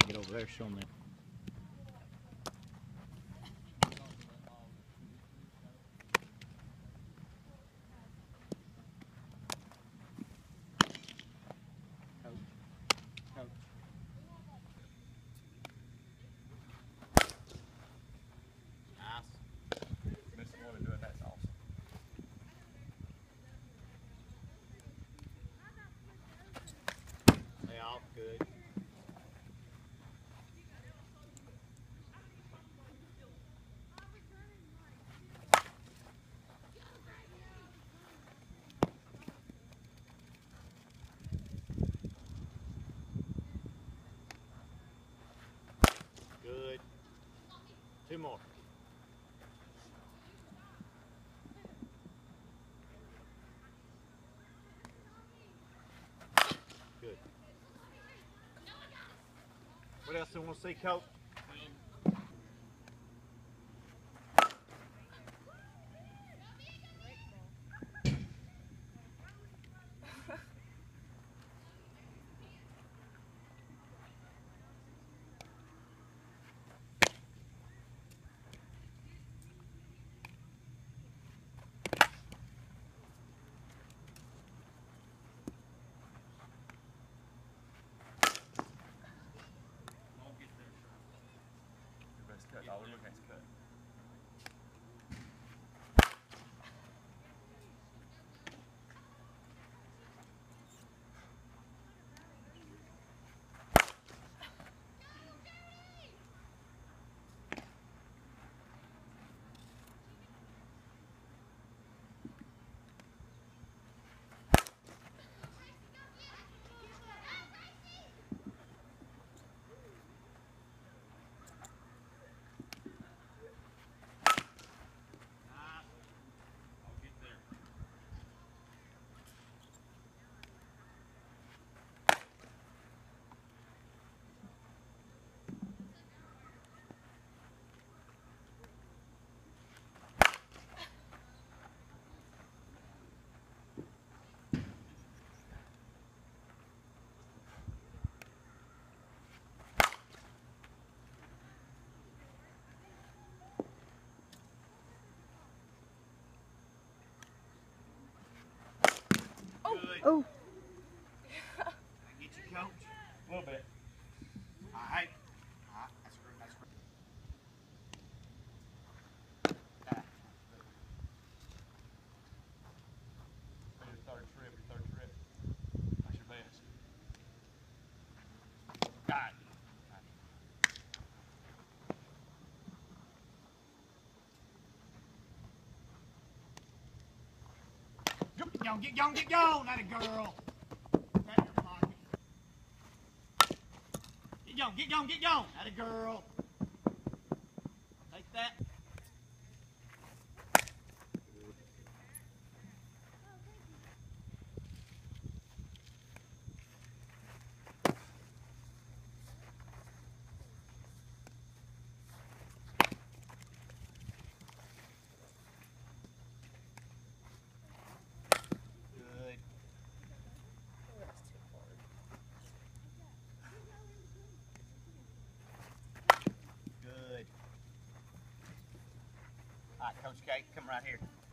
Get over there, show them that. Good. Good. Two more. Good. What else do you want to see, Coach? All we're looking at is cut. Oh. Get you, Coach. A little bit. All right. That's great. That's great. Your third trip. That's your best. Got it. Get going, that a girl. That your pocket. Get going, that a girl. Take that. Good. Good. All right, Coach K, come right here.